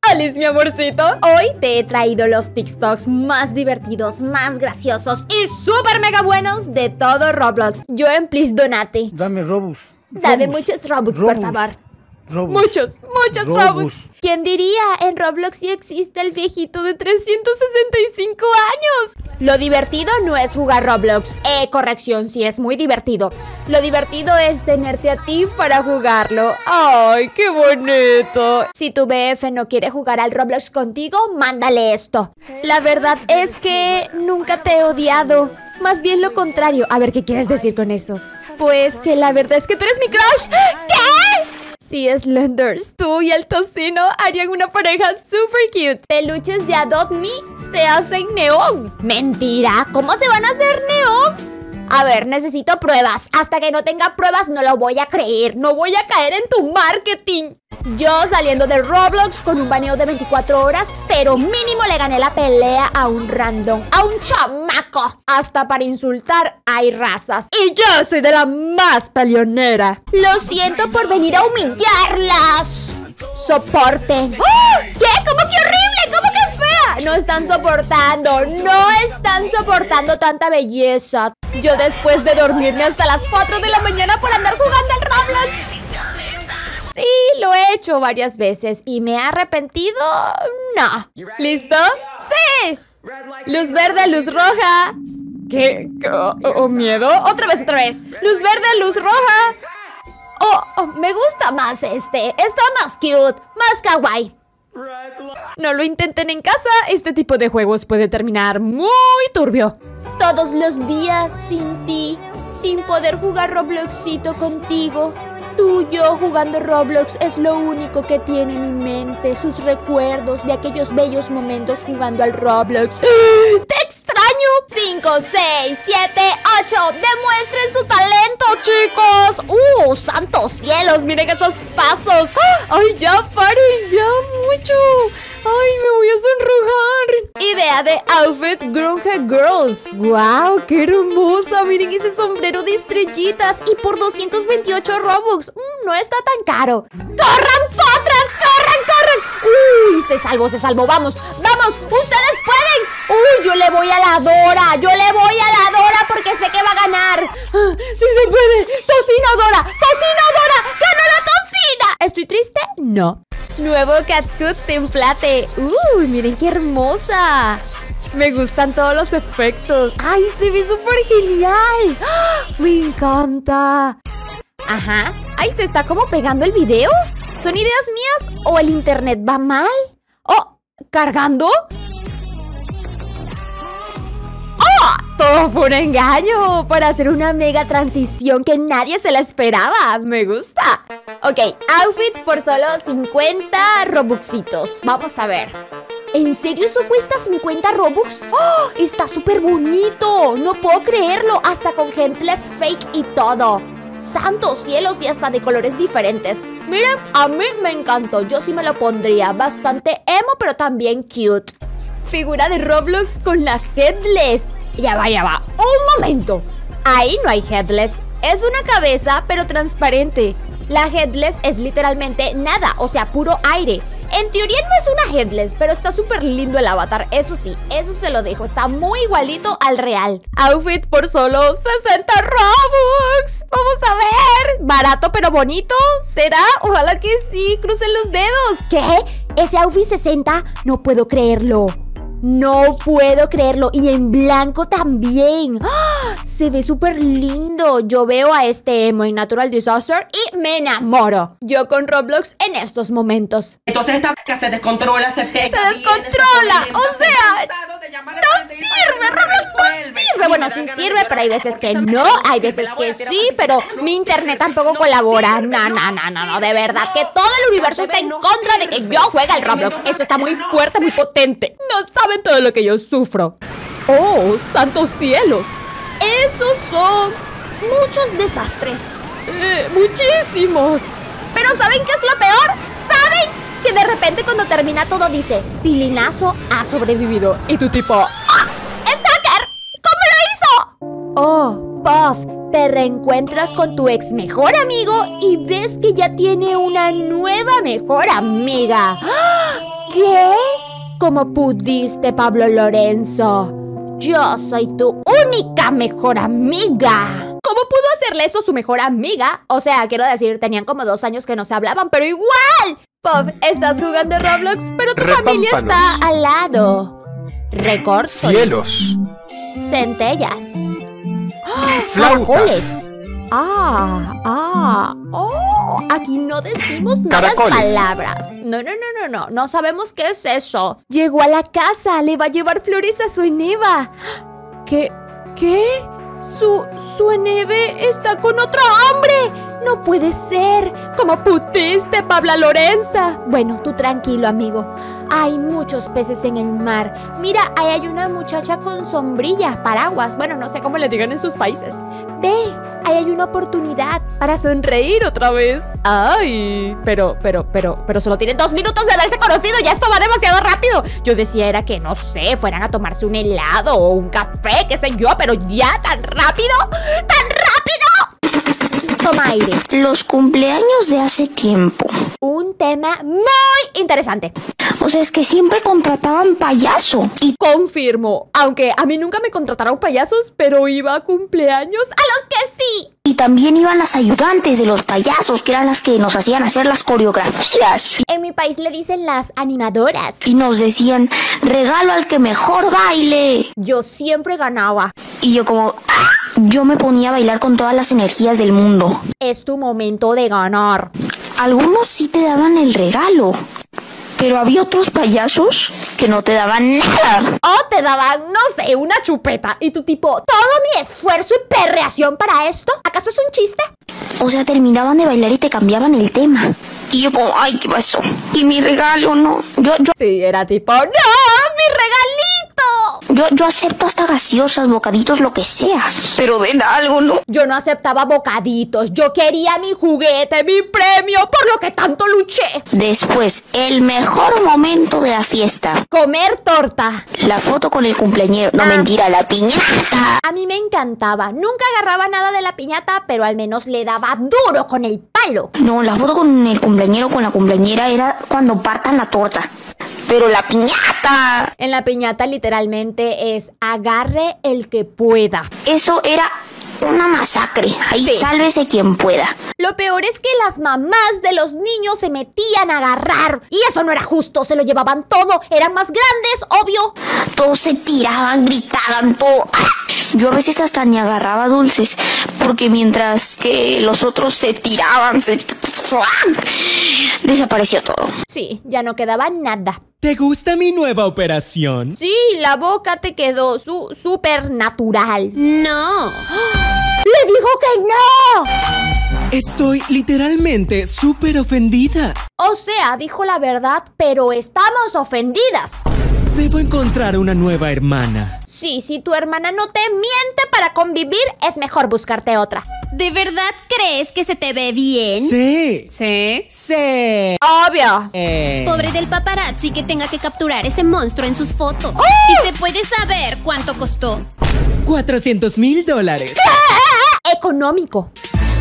¡Olis, mi amorcito! Hoy te he traído los TikToks más divertidos, más graciosos y súper mega buenos de todo Roblox. Yo en Please Donate. Dame Robux. Dame muchos Robux, por favor. Muchos Robux. ¿Quién diría? En Roblox sí existe el viejito de 365 años. Lo divertido no es jugar Roblox. Corrección, sí es muy divertido. Lo divertido es tenerte a ti para jugarlo. ¡Ay, qué bonito! Si tu BF no quiere jugar al Roblox contigo, mándale esto. La verdad es que nunca te he odiado. Más bien lo contrario. A ver, ¿qué quieres decir con eso? Pues que la verdad es que tú eres mi crush. ¿Qué? Sí, Slenders, tú y el tocino harían una pareja super cute. Peluches de Adopt Me se hacen neón. Mentira, ¿cómo se van a hacer neón? A ver, necesito pruebas. Hasta que no tenga pruebas no lo voy a creer. No voy a caer en tu marketing. Yo saliendo de Roblox con un baneo de 24 horas, pero mínimo le gané la pelea a un random, a un chamaco. Hasta para insultar hay razas. Y yo soy de la más peleonera. Lo siento por venir a humillarlas. Soporte. ¡Oh! ¿Qué? ¿Cómo que horrible? ¿Cómo que fea? No están soportando tanta belleza. Yo después de dormirme hasta las 4 de la mañana por andar jugando al Roblox. Sí, lo he hecho varias veces. ¿Y me he arrepentido? No. ¿Listo? ¡Sí! Luz verde, luz roja. ¿Qué? ¿Oh, miedo? Otra vez. Luz verde, luz roja. Oh, me gusta más este. Está más cute, más kawaii. No lo intenten en casa. Este tipo de juegos puede terminar muy turbio. Todos los días sin ti, sin poder jugar Robloxito contigo. Tú y yo jugando Roblox es lo único que tiene en mi mente. Sus recuerdos de aquellos bellos momentos jugando al Roblox. ¡Te extraño! 5, 6, 7, 8. ¡Demuestren su talento, chicos! ¡Santos cielos! ¡Miren esos pasos! ¡Ay, ya paren! ¡Ya mucho! ¡Ay, me voy a sonrojar! Idea de outfit Grunge Girls. ¡Wow! ¡Qué hermosa! Miren ese sombrero de estrellitas. Y por 228 Robux. No está tan caro. ¡Corran, potras! ¡Corran! ¡Uy! Se salvó. ¡Vamos! ¡Ustedes pueden! ¡Uy! Yo le voy a la Dora. Porque sé que va a ganar. ¡Sí se puede! ¡Tocino Dora! ¡Ganó la tocina! ¿Estoy triste? No. Nuevo Catcut Template. ¡Uy! Miren qué hermosa. Me gustan todos los efectos. ¡Ay! Se ve súper genial. Me encanta. Ajá. ¡Ay! Se está como pegando el video. ¿Son ideas mías o el internet va mal? ¡Oh! ¿Cargando? Todo fue un engaño para hacer una mega transición que nadie se la esperaba. Me gusta. Ok, outfit por solo 50 Robuxitos. Vamos a ver. ¿En serio eso cuesta 50 Robux? ¡Oh! Está súper bonito. No puedo creerlo. Hasta con Headless fake y todo. ¡Santos cielos! Y hasta de colores diferentes. Miren, a mí me encantó. Yo sí me lo pondría. Bastante emo, pero también cute. Figura de Roblox con la Headless. Ya va. ¡Un momento! Ahí no hay Headless. Es una cabeza, pero transparente. La Headless es literalmente nada, o sea, puro aire. En teoría no es una Headless, pero está súper lindo el avatar. Eso sí, eso se lo dejo. Está muy igualito al real. Outfit por solo 60 Robux. Vamos a ver. Barato pero bonito. ¿Será? Ojalá que sí. Crucen los dedos. ¿Qué? ¿Ese outfit 60? No puedo creerlo. Y en blanco también. ¡Ah! Se ve súper lindo. Yo veo a este emo en Natural Disaster y me enamoro. Yo con Roblox en estos momentos. Entonces esta que se descontrola, se descontrola. O sea, no sirve. Roblox no sirve. Bueno, sí sirve, pero hay veces que no. Hay veces que sí, pero mi internet tampoco colabora. No, de verdad que todo el universo está en contra de que yo juegue al Roblox. Esto está muy fuerte, muy potente. No saben todo lo que yo sufro. ¡Oh, santos cielos! Esos son muchos desastres. Muchísimos. Pero ¿saben qué es lo peor? ¿Saben? Que de repente cuando termina todo dice: Tilinazo ha sobrevivido. Y tu tipo: ¡ah! ¡Es hacker! ¿Cómo lo hizo? Oh, Puff, te reencuentras con tu ex mejor amigo y ves que ya tiene una nueva mejor amiga. ¡Ah! ¿Qué? ¿Cómo pudiste, Pablo Lorenzo? Yo soy tu única mejor amiga. ¿Cómo pudo hacerle eso su mejor amiga? O sea, quiero decir, tenían como 2 años que no se hablaban, pero igual. Pop, estás jugando Roblox, pero tu familia está al lado. Recorcholis. Cielos. Centellas. Flautas. Caracoles. Aquí no decimos malas Caracoles. palabras. No sabemos qué es eso. Llegó a la casa, le va a llevar flores a su Eneva. ¿Qué? Su Eneve está con otro hombre. No puede ser. ¿Cómo pudiste, Pablo Lorenza? Bueno, tú tranquilo, amigo. Hay muchos peces en el mar. Mira, ahí hay una muchacha con sombrilla, paraguas. Bueno, no sé cómo le digan en sus países. Ve, ahí hay una oportunidad para sonreír otra vez. Ay, pero solo tienen 2 minutos de haberse conocido. Ya esto va demasiado rápido. Yo decía era que, no sé, fueran a tomarse un helado o un café, qué sé yo, pero ya tan rápido. Toma aire. Los cumpleaños de hace tiempo. Un tema muy interesante. O sea, es que siempre contrataban payaso. Y Confirmo, aunque a mí nunca me contrataron payasos, pero iba a cumpleaños a los que sí. también iban las ayudantes de los payasos, que eran las que nos hacían hacer las coreografías. En mi país le dicen las animadoras. Y nos decían, regalo al que mejor baile. Yo siempre ganaba. Y yo como... yo me ponía a bailar con todas las energías del mundo. Es tu momento de ganar. Algunos sí te daban el regalo, pero había otros payasos que no te daban nada. O te daban, no sé, una chupeta. Y tú tipo, ¿todo mi esfuerzo y perreación para esto? ¿Acaso es un chiste? O sea, terminaban de bailar y te cambiaban el tema. Y yo como, ay, ¿qué pasó? Y mi regalo, no. Sí, era tipo, ¡no! ¡Mi regalito! Yo acepto hasta gaseosas, bocaditos, lo que sea. Pero den algo, ¿no? Yo no aceptaba bocaditos. Yo quería mi juguete, mi premio, por lo que tanto luché. Después, el mejor momento de la fiesta. Comer torta. La foto con el cumpleañero. No, mentira, la piñata. A mí me encantaba. Nunca agarraba nada de la piñata, pero al menos le daba duro con el palo. No, la foto con el cumpleañero, con la cumpleañera era cuando partan la torta. Pero la piñata... En la piñata literalmente es agarre el que pueda. Eso era una masacre. Ahí sí. Sálvese quien pueda. Lo peor es que las mamás de los niños se metían a agarrar. Y eso no era justo, se lo llevaban todo. Eran más grandes, obvio. Todos se tiraban, gritaban, todo. Yo a veces hasta ni agarraba dulces, porque mientras que los otros se tiraban, desapareció todo. Sí, ya no quedaba nada. ¿Te gusta mi nueva operación? Sí, la boca te quedó súper natural. No. ¡Le dijo que no! Estoy literalmente súper ofendida. O sea, dijo la verdad, pero estamos ofendidas. Debo encontrar una nueva hermana. Sí, si tu hermana no te miente para convivir, es mejor buscarte otra. ¿De verdad crees que se te ve bien? Sí. ¿Sí? Sí. Obvio. Pobre del paparazzi que tenga que capturar ese monstruo en sus fotos. ¡Oh! ¿Y se puede saber cuánto costó? $400,000. Económico.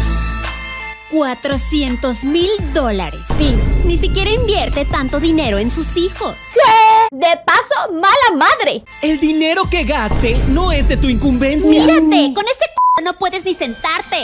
$400,000. Sí. Ni siquiera invierte tanto dinero en sus hijos. Sí. De paso, mala madre. El dinero que gaste no es de tu incumbencia. Mírate, con ese no puedes ni sentarte.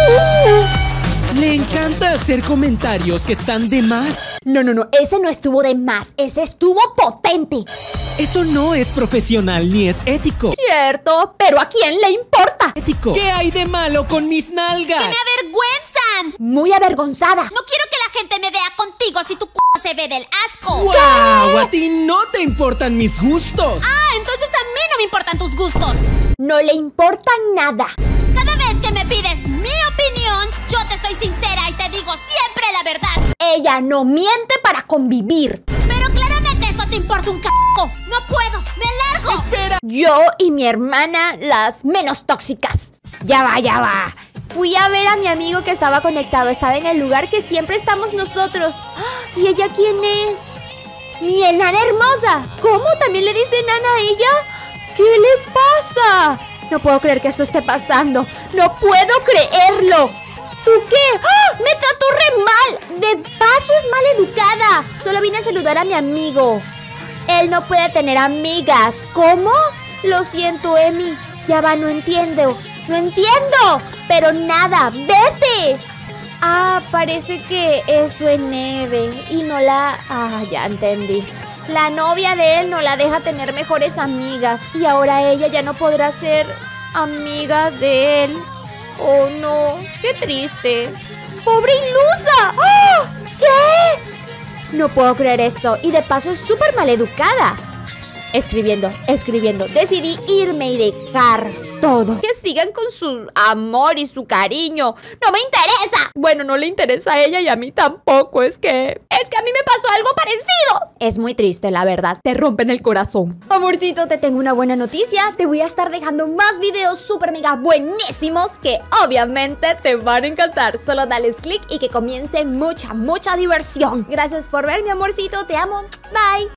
Le encanta hacer comentarios que están de más. No, ese no estuvo de más, ese estuvo potente. Eso no es profesional ni es ético. Cierto, pero ¿a quién le importa? Ético. ¿Qué hay de malo con mis nalgas? ¡Que me avergüenzan! Muy avergonzada. No quiero que la gente me vea contigo si tu se ve del asco. ¡Guau! A ti no te importan mis gustos. Ah, entonces a mí no me importan tus gustos. No le importa nada. Cada vez que me pides mi opinión, yo te soy sincera y te digo siempre la verdad. Ella no miente para convivir. Pero claramente eso te importa un c***. No puedo, me largo. Espera. Yo y mi hermana, las menos tóxicas. Ya va. Fui a ver a mi amigo que estaba conectado. Estaba en el lugar que siempre estamos nosotros. ¿Y ella quién es? Mi enana hermosa. ¿Cómo? ¿También le dice enana a ella? ¿Qué le pasa? No puedo creer que esto esté pasando. ¡No puedo creerlo! ¿Tú qué? ¡Ah! ¡Me trató re mal! De paso es maleducada. Solo vine a saludar a mi amigo. Él no puede tener amigas. ¿Cómo? Lo siento, Emi. Ya va, no entiendo. ¡No entiendo! Pero nada, ¡vete! Ah, parece que eso es Neve. Y no la... Ah, ya entendí. La novia de él no la deja tener mejores amigas. Y ahora ella ya no podrá ser amiga de él. Oh, no. Qué triste. ¡Pobre ilusa! ¡Ah! ¿Qué? No puedo creer esto. Y de paso es súper maleducada. Escribiendo. Decidí irme y dejar todo. Que sigan con su amor y su cariño. ¡No me interesa! Bueno, no le interesa a ella y a mí tampoco. Es que a mí me pasó algo parecido. Es muy triste, la verdad. Te rompen el corazón. Amorcito, te tengo una buena noticia. Te voy a estar dejando más videos súper mega buenísimos que obviamente te van a encantar. Solo dales click y que comience mucha diversión. Gracias por ver, mi amorcito. Te amo. Bye.